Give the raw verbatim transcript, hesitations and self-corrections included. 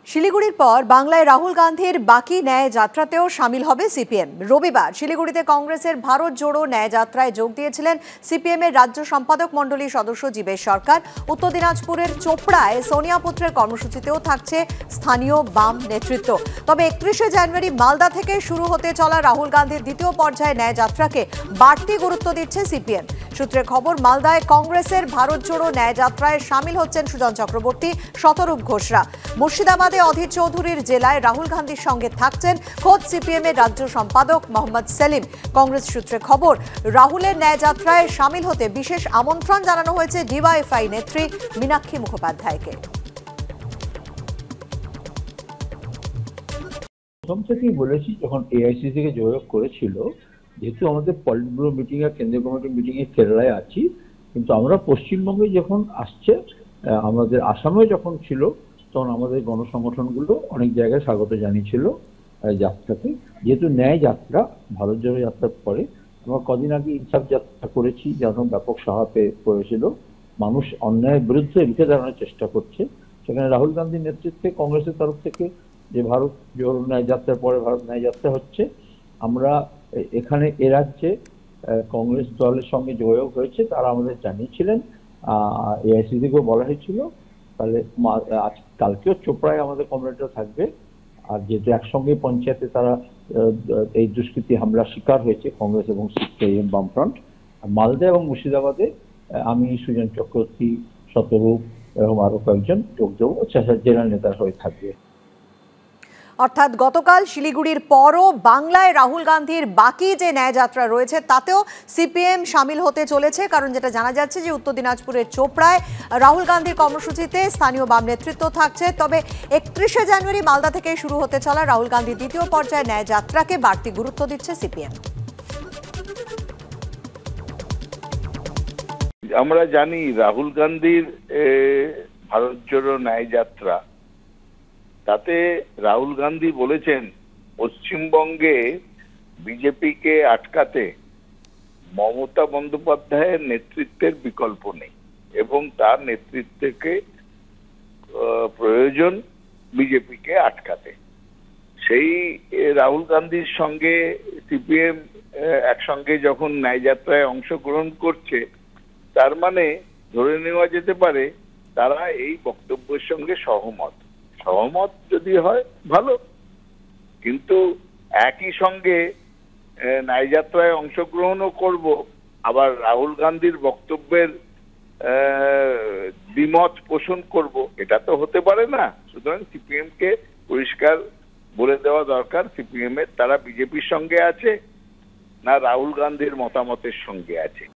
শিলিগুড়ির পর বাংলায় রাহুল গান্ধীর বাকি ন্যায় যাত্রাতেও সামিল হবে সিপিএম। রবিবার শিলিগুড়িতে কংগ্রেসের ভারত জোড়ো ন্যায় যাত্রায় যোগ দিয়েছিলেন সিপিএম এর রাজ্য সম্পাদক মণ্ডলীর সদস্য জীবেশ সরকার। উত্তর দিনাজপুরের চোপড়ায় সোনিয়া পুত্রের কর্মসূচিতেও থাকছে স্থানীয় বাম নেতৃত্ব। তবে একত্রিশে জানুয়ারি মালদা থেকে শুরু হতে চলা রাহুল গান্ধীর দ্বিতীয় পর্যায়ে ন্যায় যাত্রাকে বাড়তি গুরুত্ব দিচ্ছে সিপিএম। সূত্রে খবর, মালদায় কংগ্রেসের ভারত জোড়ো ন্যায় যাত্রায় সামিল হচ্ছেন সুজন চক্রবর্তী, শতরূপ ঘোষরা। মুর্শিদাবাদে অধীর চৌধুরীর জেলায় রাহুল গান্ধীর সঙ্গে থাকছেন খোদ সিপিএম এর রাজ্য সম্পাদক মোহাম্মদ সেলিম। কংগ্রেস সূত্রে খবর, রাহুলের ন্যায় যাত্রায় সামিল হতে বিশেষ আমন্ত্রণ জানানো হয়েছে ডিওয়াইএফআই নেত্রী মীনাক্ষী মুখোপাধ্যায়কে। প্রথম থেকেই বলেছি, যখন এআইসিসি থেকে যোগাযোগ করেছিল, যেহেতু আমাদের পলিট ব্যুরো মিটিং আর কেন্দ্রীয় কমিটি মিটিং এ কেরালায় আছি, কিন্তু আমরা পশ্চিমবঙ্গে যখন আসছে, আমাদের আসামে যখন ছিল, তখন আমাদের গণসংগঠনগুলো অনেক জায়গায় স্বাগত জানিয়েছিল যাত্রাকে। যেহেতু ন্যায় যাত্রা ভারত জোড়ো যাত্রার পরে আমরা কদিন আগে ইনসাফ যাত্রা করেছি, যখন ব্যাপক সাড়া পড়েছিল, মানুষ অন্যায়ের বিরুদ্ধে রুখে দাঁড়ানোর চেষ্টা করছে। সেখানে রাহুল গান্ধীর নেতৃত্বে কংগ্রেসের তরফ থেকে যে ভারত জোড়ো ন্যায় যাত্রার পরে ভারত ন্যায় যাত্রা হচ্ছে, আমরা এখানে এ রাজ্যে কংগ্রেস দলের সঙ্গে যোগাযোগ হয়েছে, তারা আমাদের জানিয়েছিলেন, এআইসিসি কেও বলা হয়েছিল। তাহলে আজ কালকেও চোপড়ায় আমাদের কমরেডরা থাকবে। আর যেহেতু একসঙ্গে পঞ্চায়েতে তারা এই দুষ্কৃতী হামলার শিকার হয়েছে, কংগ্রেস এবং সিপিআইএম বামফ্রন্ট, মালদা এবং মুর্শিদাবাদে আমি সুজন চক্রবর্তী, শতরূপ এবং আরো কয়েকজন যোগ দেবো, জেলা নেতার হয়ে থাকবে। অর্থাৎ গতকাল শিলিগুড়ির পরও বাংলায় রাহুল গান্ধীর বাকি যে ন্যায় যাত্রা রয়েছে তাতেও সিপিএম সামিল হতে চলেছে। কারণ যেটা জানা যাচ্ছে যে উত্তর দিনাজপুরের চোপড়ায় রাহুল গান্ধীর কর্মসূচিতে স্থানীয় বাম নেতৃত্ব থাকছে। তবে একত্রিশে জানুয়ারি মালদা থেকে শুরু হতে চলা রাহুল গান্ধীর দ্বিতীয় পর্যায়ে ন্যায় যাত্রাকে বাড়তি গুরুত্ব দিচ্ছে সিপিএম। আমরা জানি রাহুল গান্ধীর ভারত জোড়ো ন্যায় যাত্রা, তাতে রাহুল গান্ধী বলেছেন পশ্চিমবঙ্গে বিজেপিকে আটকাতে মমতা বন্দ্যোপাধ্যায়ের নেতৃত্বের বিকল্প নেই এবং তার নেতৃত্বকে প্রয়োজন বিজেপিকে আটকাতে। সেই রাহুল গান্ধীর সঙ্গে সিপিএম একসঙ্গে যখন ন্যায় যাত্রায় অংশগ্রহণ করছে, তার মানে ধরে নেওয়া যেতে পারে তারা এই বক্তব্যের সঙ্গে সহমত। সহমত যদি হয় ভালো, কিন্তু একই সঙ্গে ন্যায় যাত্রায় অংশগ্রহণও করব, আবার রাহুল গান্ধীর বক্তব্যের দ্বিমত পোষণ করব, এটা তো হতে পারে না। সুতরাং সিপিএম কে পরিষ্কার বলে দেওয়া দরকার, সিপিএম এর তারা বিজেপির সঙ্গে আছে না রাহুল গান্ধীর মতামতের সঙ্গে আছে।